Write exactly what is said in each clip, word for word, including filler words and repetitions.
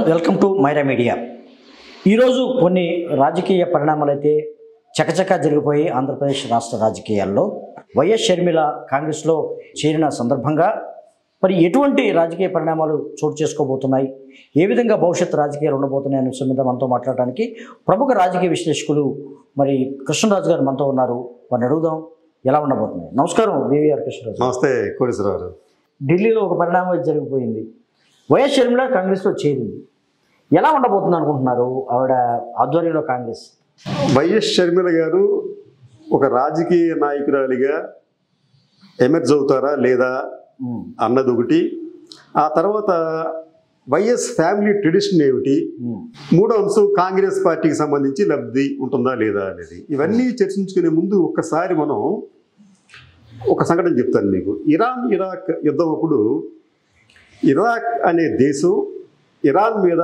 Welcome to Myra media. ఈరోజు కొన్ని రాజకీయ పరిణామాలు అయితే చకచకా జరిగిపోయి ఆంధ్రప్రదేశ్ రాష్ట్ర రాజకీయాల్లో వైఎస్ షర్మిల కాంగ్రెస్లో చేరిన సందర్భంగా మరి ఎటువంటి రాజకీయ పరిణామాలు చోటు చేసుకోబోతున్నాయి, ఏ విధంగా భవిష్యత్ రాజకీయాలు ఉండబోతున్నాయి అనే విషయం మీద మనతో మాట్లాడడానికి ప్రముఖ రాజకీయ విశ్లేషకులు మరి కృష్ణరాజు గారు మనతో ఉన్నారు. వారిని అడుగుదాం ఎలా ఉండబోతున్నాయి. నమస్కారం వివిఆర్ కృష్ణరాజు. నమస్తే కోటేశ్వరరావు. ఢిల్లీలో ఒక పరిణామం జరిగిపోయింది. వైఎస్ షర్మిల కాంగ్రెస్లో చేరింది. ఎలా ఉండబోతుంది అనుకుంటున్నారు ఆవిడ ఆధ్వర్యంలో కాంగ్రెస్? వైఎస్ షర్మిల గారు ఒక రాజకీయ నాయకురాలిగా ఎమర్జ్ అవుతారా లేదా అన్నది ఒకటి. ఆ తర్వాత వైఎస్ ఫ్యామిలీ ట్రెడిషన్ ఏమిటి, మూడో అంశం కాంగ్రెస్ పార్టీకి సంబంధించి లబ్ధి ఉంటుందా లేదా అనేది. ఇవన్నీ చర్చించుకునే ముందు ఒక్కసారి మనం ఒక సంఘటన చెప్తాను మీకు. ఇరాన్ ఇరాక్ యుద్ధం అప్పుడు ఇరాక్ అనే దేశం ఇరాన్ మీద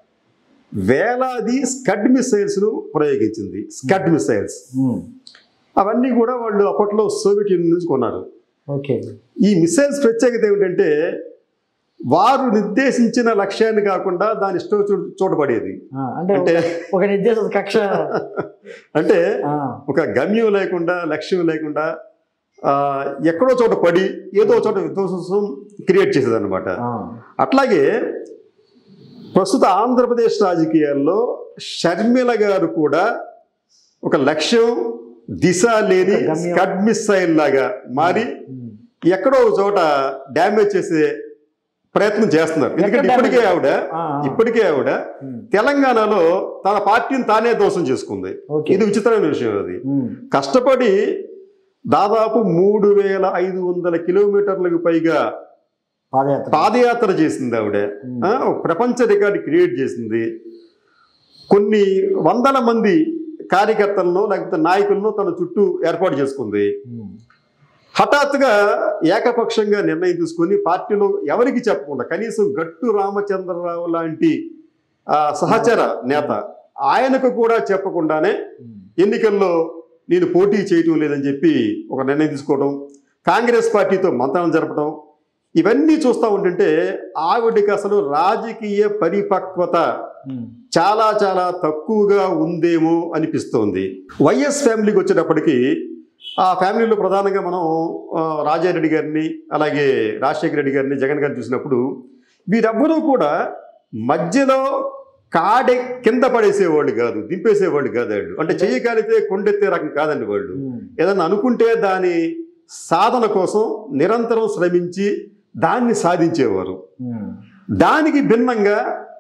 వేలాది స్కడ్ మిసైల్స్ను ప్రయోగించింది. స్కడ్ మిసైల్స్ అవన్నీ కూడా వాళ్ళు అప్పట్లో సోవియట్ యూనియన్ నుంచి కొన్నారు. ఓకే. ఈ మిసైల్స్ ప్రత్యేకత ఏమిటంటే వారు నిర్దేశించిన లక్ష్యాన్ని కాకుండా దాని ఇష్టం చూడబడేది. అంటే ఒక నిర్దేశిత కక్ష అంటే ఒక గమ్యం లేకుండా లక్ష్యం లేకుండా ఎక్కడో చోట పడి ఏదో చోట విధ్వంసం క్రియేట్ చేసేది అనమాట. అట్లాగే ప్రస్తుత ఆంధ్రప్రదేశ్ రాజకీయాల్లో షర్మిల గారు కూడా ఒక లక్ష్యం దిశ లేని స్కడ్ మిసైల్ లాగా మారి ఎక్కడో ఒక చోట డ్యామేజ్ చేసే ప్రయత్నం చేస్తున్నారు. ఎందుకంటే ఇప్పటికే ఆవిడ ఇప్పటికే ఆవిడ తెలంగాణలో తన పార్టీని తానే దోషం చేసుకుంది. ఇది విచిత్రమైన విషయం. అది కష్టపడి దాదాపు మూడు వేల ఐదు వందల కిలోమీటర్లకు పైగా పాదయాత్ర చేసింది ఆవిడ. ప్రపంచ రికార్డు క్రియేట్ చేసింది. కొన్ని వందల మంది కార్యకర్తలను లేకపోతే నాయకులను తన చుట్టూ ఏర్పాటు చేసుకుంది. హఠాత్తుగా ఏకపక్షంగా నిర్ణయం తీసుకొని పార్టీలో ఎవరికి చెప్పకుండా కనీసం గట్టు రామచంద్రరావు లాంటి సహచర నేత ఆయనకు కూడా చెప్పకుండానే ఎన్నికల్లో నేను పోటీ చేయటం లేదని చెప్పి ఒక నిర్ణయం తీసుకోవడం, కాంగ్రెస్ పార్టీతో మంత్రం జరపడం, ఇవన్నీ చూస్తూ ఉంటుంటే ఆవిడకి అసలు రాజకీయ పరిపక్వత చాలా చాలా తక్కువగా ఉందేమో అనిపిస్తోంది. వైఎస్ ఫ్యామిలీకి వచ్చేటప్పటికి ఆ ఫ్యామిలీలో ప్రధానంగా మనం రాజారెడ్డి గారిని అలాగే రాజశేఖర రెడ్డి గారిని జగన్ గారిని చూసినప్పుడు వీరెవ్వరూ కూడా మధ్యలో కాడే కింద పడేసేవాళ్ళు కాదు, దింపేసేవాళ్ళు కాదు. వాళ్ళు అంటే చెయ్యగలిగితే కొండెత్తే రకం కాదండి. వాళ్ళు ఏదన్నా అనుకుంటే దాని సాధన కోసం నిరంతరం శ్రమించి దాన్ని సాధించేవారు. దానికి భిన్నంగా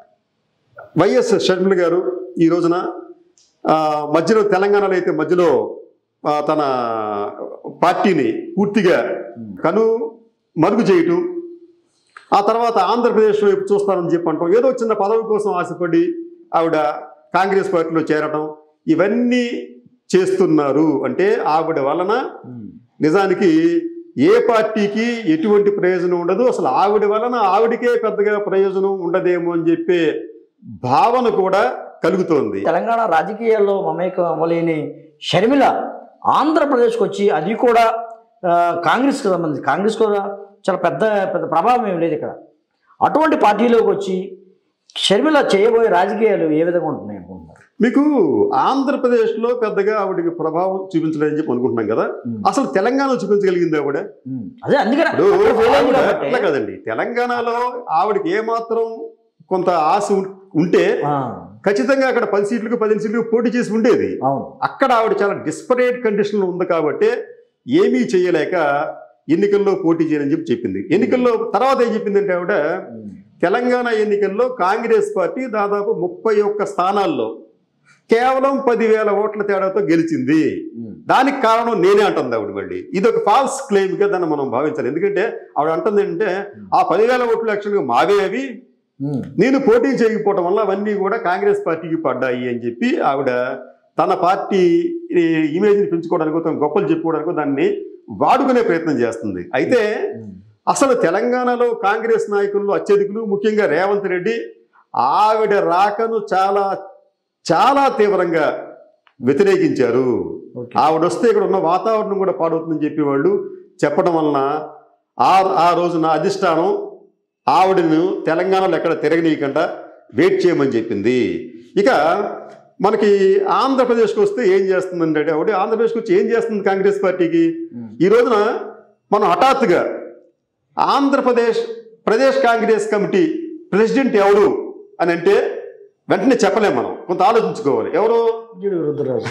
వైఎస్ షర్మిల గారు ఈ రోజున మధ్యలో తెలంగాణలో అయితే మధ్యలో తన పార్టీని పూర్తిగా కను మరుగు చేయటం, ఆ తర్వాత ఆంధ్రప్రదేశ్ వైపు చూస్తానని చెప్పి అంటాం, ఏదో చిన్న పదవి కోసం ఆశపడి ఆవిడ కాంగ్రెస్ పార్టీలో చేరటం, ఇవన్నీ చేస్తున్నారు. అంటే ఆవిడ వలన నిజానికి ఏ పార్టీకి ఎటువంటి ప్రయోజనం ఉండదు, అసలు ఆవిడ వలన ఆవిడకే పెద్దగా ప్రయోజనం ఉండదేమో అని చెప్పే భావన కూడా కలుగుతోంది. తెలంగాణ రాజకీయాల్లో మమేకం అమలేని షర్మిల ఆంధ్రప్రదేశ్కి వచ్చి అది కూడా కాంగ్రెస్కి సంబంధించి కాంగ్రెస్ కూడా చాలా పెద్ద పెద్ద ప్రభావం ఏమి లేదు ఇక్కడ. అటువంటి పార్టీలోకి వచ్చి షర్మిల చేయబోయే రాజకీయాలు ఏ విధంగా ఉంటున్నాయి అనుకుంటున్నారు? మీకు ఆంధ్రప్రదేశ్లో పెద్దగా ఆవిడకి ప్రభావం చూపించలేదని చెప్పి అనుకుంటున్నాం కదా. అసలు తెలంగాణలో చూపించగలిగింది ఆవిడ? అదే అందుకని అట్లా కదండి. తెలంగాణలో ఆవిడకి ఏమాత్రం కొంత ఆశ ఉంటే ఖచ్చితంగా అక్కడ పది సీట్లకు పదిహేను సీట్లకు పోటీ చేసి ఉండేది. అక్కడ ఆవిడ చాలా డిస్పరేట్ కండిషన్లో ఉంది కాబట్టి ఏమీ చేయలేక ఎన్నికల్లో పోటీ చేయని చెప్పి చెప్పింది. ఎన్నికల్లో తర్వాత ఏం చెప్పిందంటే ఆవిడ తెలంగాణ ఎన్నికల్లో కాంగ్రెస్ పార్టీ దాదాపు ముప్పై ఒక్క స్థానాల్లో కేవలం పదివేల ఓట్ల తేడాతో గెలిచింది. దానికి కారణం నేనే అంటుంది ఆవిడ. మళ్ళీ ఇది ఒక ఫాల్స్ క్లెయిమ్గా దాన్ని మనం భావించాలి. ఎందుకంటే ఆవిడ అంటుంది ఏంటంటే ఆ పదివేల ఓట్లు యాక్చువల్గా మావే, అవి నేను పోటీ చేయకపోవడం వల్ల అవన్నీ కూడా కాంగ్రెస్ పార్టీకి పడ్డాయి అని చెప్పి ఆవిడ తన పార్టీ ఇమేజ్ని పెంచుకోవడానికో తన గొప్పలు చెప్పుకోవడానికో దాన్ని వాడుకునే ప్రయత్నం చేస్తుంది. అయితే అసలు తెలంగాణలో కాంగ్రెస్ నాయకుల్లో అత్యధికులు ముఖ్యంగా రేవంత్ రెడ్డి ఆవిడ రాకను చాలా చాలా తీవ్రంగా వ్యతిరేకించారు. ఆవిడ వస్తే ఇక్కడ ఉన్న వాతావరణం కూడా పాడవుతుందని చెప్పి వాళ్ళు చెప్పడం వలన ఆ ఆ రోజున అధిష్టానం ఆవిడను తెలంగాణలో ఎక్కడ తిరగనీయకుండా వెయిట్ చేయమని చెప్పింది. ఇక మనకి ఆంధ్రప్రదేశ్కి వస్తే ఏం చేస్తుందంటే ఒకటి ఆంధ్రప్రదేశ్కి వచ్చి ఏం చేస్తుంది కాంగ్రెస్ పార్టీకి ఈ రోజున మనం హఠాత్తుగా ఆంధ్రప్రదేశ్ ప్రదేశ్ కాంగ్రెస్ కమిటీ ప్రెసిడెంట్ ఎవరు అని అంటే వెంటనే చెప్పలేము, మనం కొంత ఆలోచించుకోవాలి. ఎవరు రుద్రరాజు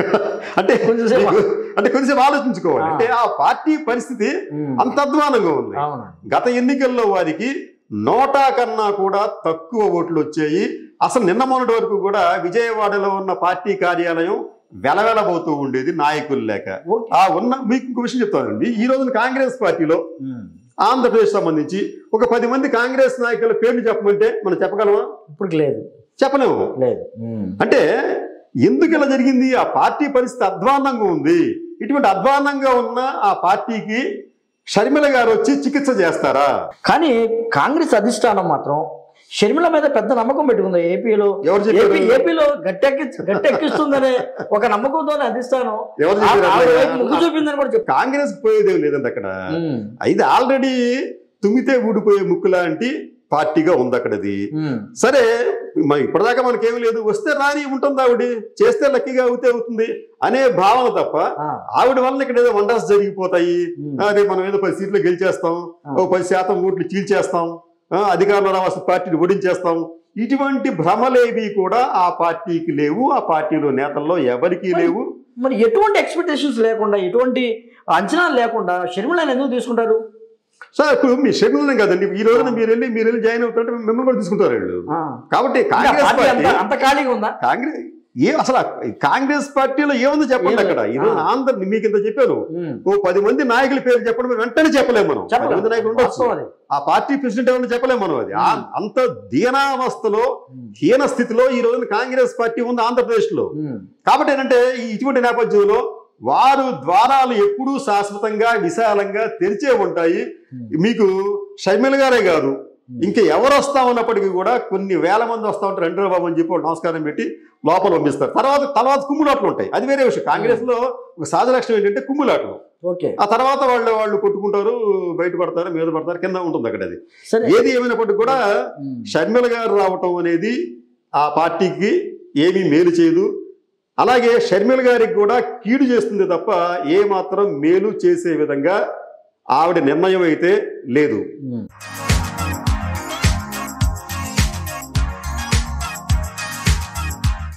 అంటే అంటే కొంచెంసేపు ఆలోచించుకోవాలి. అంటే ఆ పార్టీ పరిస్థితి అంత అధ్వానంగా ఉంది. గత ఎన్నికల్లో వారికి నోటా కన్నా కూడా తక్కువ ఓట్లు వచ్చాయి. అసలు నిన్న మొన్నటి వరకు కూడా విజయవాడలో ఉన్న పార్టీ కార్యాలయం వెలవెలబోతూ ఉండేది నాయకులు లేక. ఆ ఉన్న మీకు ఇంకో విషయం చెప్తానండి, ఈ రోజున కాంగ్రెస్ పార్టీలో ఆంధ్రప్రదేశ్ సంబంధించి ఒక పది మంది కాంగ్రెస్ నాయకుల పేర్లు చెప్పమంటే మనం చెప్పగలమా? ఇప్పుడు లేదు, చెప్పలేము. లేదు. అంటే ఎందుకు ఇలా జరిగింది? ఆ పార్టీ పరిస్థితి అధ్వాన్నంగా ఉంది. ఇటువంటి అధ్వాన్నంగా ఉన్న ఆ పార్టీకి షర్మిల గారు వచ్చి చికిత్స చేస్తారా? కానీ కాంగ్రెస్ అధిష్టానం మాత్రం షర్మిల మీద పెద్ద నమ్మకం పెట్టుకుంది. ఏపీలో ఏపీలో గట్టెక్కి గట్టెక్కిస్తుందనే ఒక నమ్మకంతోనే అధిష్టానం ముగ్గు చూపిందని కూడా చెప్పి కాంగ్రెస్ పోయేదేం లేదండి అక్కడ. ఇది ఆల్రెడీ తుమ్మితే ఊడిపోయే ముక్కు లాంటి పార్టీగా ఉంది అక్కడది. సరే ఇప్పటిదాకా మనకేమీ లేదు, వస్తే రాని ఉంటుంది, ఆవిడ చేస్తే లక్కీగా అవుతే అవుతుంది అనే భావన తప్ప ఆవిడ వల్ల ఇక్కడ ఏదో వండర్స్ జరిగిపోతాయి, అదే మనం ఏదో పది సీట్లు గెలిచేస్తాం, ఓ పది శాతం ఓట్లు చీల్చేస్తాం, అధికారంలో రావాల్సిన పార్టీని ఓడించేస్తాం, ఇటువంటి భ్రమలేవి కూడా ఆ పార్టీకి లేవు, ఆ పార్టీలో నేతల్లో ఎవరికీ లేవు. మరి ఎటువంటి ఎక్స్పెక్టేషన్స్ లేకుండా, ఎటువంటి అంచనాలు లేకుండా షర్మిలని ఎందుకు తీసుకుంటారు సార్? ఇప్పుడు మీ షర్మిలని కదండి, ఈ రోజున మీరు వెళ్ళి మీరు వెళ్ళి జాయిన్ అవుతుంటే మిమ్మల్ని కూడా తీసుకుంటారు వీళ్ళు. కాబట్టి కాంగ్రెస్ పార్టీ అంత ఖాళీగా ఉందా? కాంగ్రెస్ ఏ అసలు కాంగ్రెస్ పార్టీలో ఏముంది చెప్పండి అక్కడ. ఈ రోజు ఆంధ్ర మీకు ఇంత చెప్పాను, ఓ పది మంది నాయకుల పేరు చెప్పడం వెంటనే చెప్పలేము మనం. పది మంది నాయకులు ఉండొచ్చు, ఆ పార్టీ ప్రెసిడెంట్ ఎవరైనా చెప్పలేము మనం. అది అంత దీనావస్థలో హీన స్థితిలో ఈ రోజున కాంగ్రెస్ పార్టీ ఉంది ఆంధ్రప్రదేశ్ లో. కాబట్టి ఏంటంటే ఇటువంటి నేపథ్యంలో వారు ద్వారాలు ఎప్పుడూ శాశ్వతంగా విశాలంగా తెరిచే ఉంటాయి. మీకు షర్మిల గారే కాదు, ఇంకా ఎవరు వస్తా ఉన్నప్పటికీ కూడా కొన్ని వేల మంది వస్తా ఉంటారు, రండి బాబు అని చెప్పి వాళ్ళు నమస్కారం పెట్టి లోపల పంపిస్తారు. తర్వాత తర్వాత కుమ్ములాట్లు ఉంటాయి, అది వేరే విషయం. కాంగ్రెస్ లో ఒక సహజ లక్షణం ఏంటంటే కుమ్ములాట్లు. ఆ తర్వాత వాళ్ళు వాళ్ళు కొట్టుకుంటారు, బయటపడతారు, మీద పడతారు, కింద ఉంటుంది అక్కడ. అది ఏది ఏమైనప్పటికీ కూడా షర్మిల గారు రావటం అనేది ఆ పార్టీకి ఏమీ మేలు చేయదు. అలాగే షర్మిల గారికి కూడా కీడు చేస్తుంది తప్ప ఏ మాత్రం మేలు చేసే విధంగా ఆవిడ నిర్ణయం అయితే లేదు.